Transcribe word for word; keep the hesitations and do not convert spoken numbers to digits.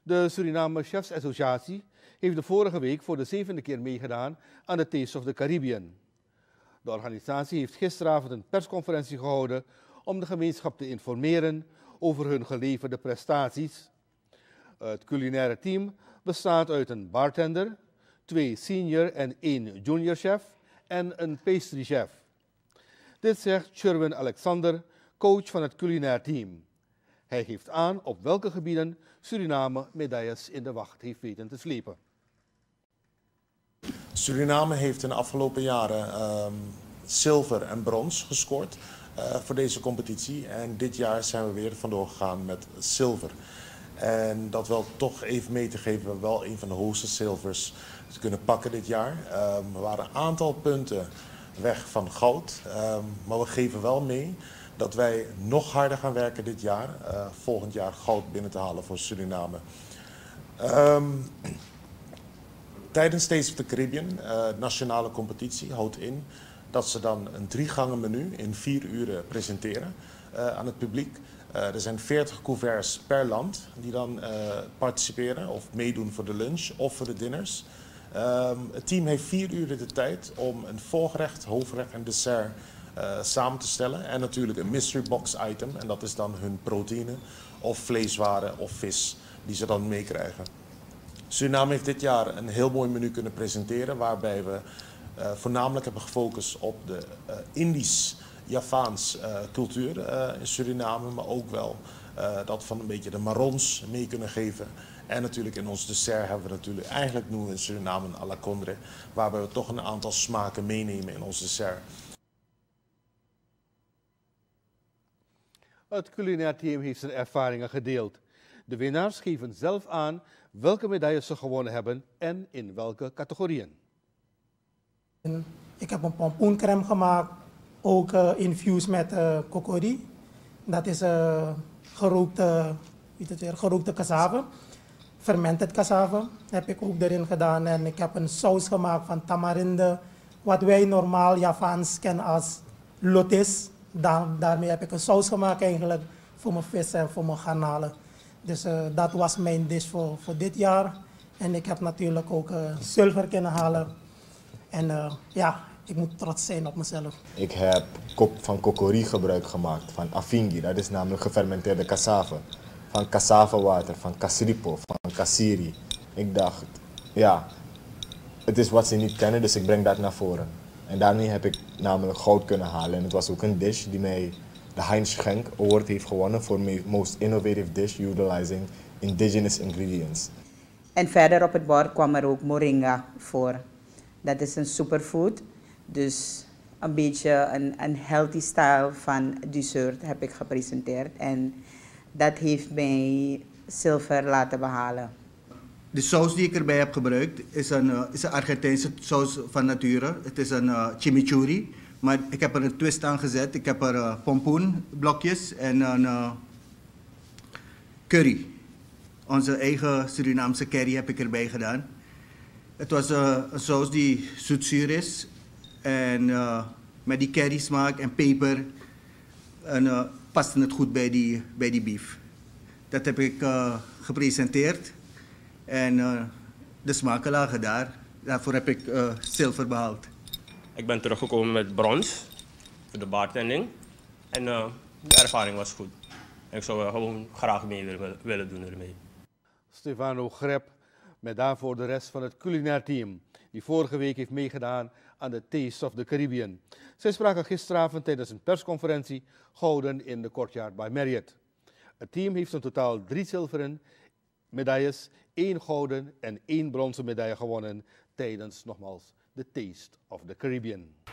De Suriname Chefs Associatie heeft de vorige week voor de zevende keer meegedaan aan de Taste of the Caribbean. De organisatie heeft gisteravond een persconferentie gehouden om de gemeenschap te informeren over hun geleverde prestaties. Het culinaire team bestaat uit een bartender, twee senior en één junior chef en een pastry chef. Dit zegt Sherwin Alexander, coach van het culinair team. Hij geeft aan op welke gebieden Suriname medailles in de wacht heeft weten te slepen. Suriname heeft in de afgelopen jaren um, zilver en brons gescoord uh, voor deze competitie. En dit jaar zijn we weer vandoor gegaan met zilver. En dat wel toch even mee te geven, we hebben wel een van de hoogste zilvers te kunnen pakken dit jaar. Um, we waren een aantal punten weg van goud, um, maar we geven wel mee dat wij nog harder gaan werken dit jaar, uh, volgend jaar goud binnen te halen voor Suriname. Um, tijdens Taste of the Caribbean, uh, nationale competitie, houdt in dat ze dan een drie gangen menu in vier uren presenteren uh, aan het publiek. Uh, er zijn veertig couverts per land die dan uh, participeren of meedoen voor de lunch of voor de dinners. Um, het team heeft vier uur de tijd om een voorgerecht, hoofdgerecht en dessert uh, samen te stellen. En natuurlijk een mystery box item. En dat is dan hun proteïne of vleeswaren of vis die ze dan meekrijgen. Suriname heeft dit jaar een heel mooi menu kunnen presenteren waarbij we uh, voornamelijk hebben gefocust op de uh, Indisch Javaans uh, cultuur uh, in Suriname, maar ook wel uh, dat van een beetje de marrons mee kunnen geven. En natuurlijk in ons dessert hebben we natuurlijk, eigenlijk noemen we in Suriname een à la condre, waarbij we toch een aantal smaken meenemen in ons dessert. Het culinair team heeft zijn ervaringen gedeeld. De winnaars geven zelf aan welke medailles ze gewonnen hebben en in welke categorieën. Ik heb een pompoencrème gemaakt, ook uh, infused met uh, kokori. Dat is uh, gerookte, weet het weer, gerookte cassave. Fermented cassave heb ik ook erin gedaan. En ik heb een saus gemaakt van tamarinde, wat wij normaal Javaans kennen als lotis. Daar, daarmee heb ik een saus gemaakt eigenlijk voor mijn vis en voor mijn garnalen. Dus uh, dat was mijn dish voor, voor dit jaar. En ik heb natuurlijk ook uh, zilver kunnen halen. En uh, ja, ik moet trots zijn op mezelf. Ik heb van kokori gebruik gemaakt, van afingi, dat is namelijk gefermenteerde cassave. Van cassavewater, van kasripo, van kasiri. Ik dacht, ja, het is wat ze niet kennen, dus ik breng dat naar voren. En daarmee heb ik namelijk goud kunnen halen. En het was ook een dish die mij de Heinz Schenk Award heeft gewonnen voor Most Innovative Dish Utilizing Indigenous Ingredients. En verder op het bord kwam er ook moringa voor. Dat is een superfood, dus een beetje een, een healthy style van dessert heb ik gepresenteerd. En dat heeft mij zilver laten behalen. De saus die ik erbij heb gebruikt is een, uh, is een Argentijnse saus van nature. Het is een uh, chimichurri, maar ik heb er een twist aan gezet. Ik heb er uh, pompoenblokjes en een uh, curry. Onze eigen Surinaamse curry heb ik erbij gedaan. Het was uh, een saus die zoetzuur is en uh, met die curry smaak en peper en, uh, paste het goed bij die, bij die beef. Dat heb ik uh, gepresenteerd en uh, de smaken lagen daar. Daarvoor heb ik uh, zilver behaald. Ik ben teruggekomen met brons voor de bartending en uh, de ervaring was goed. En ik zou uh, gewoon graag mee willen, willen doen ermee. Stefano Grep met daarvoor de rest van het culinair team, die vorige week heeft meegedaan aan de Taste of the Caribbean. Zij spraken gisteravond tijdens een persconferentie gehouden in de Courtyard by Marriott. Het team heeft in totaal drie zilveren medailles, één gouden en één bronzen medaille gewonnen tijdens nogmaals de Taste of the Caribbean.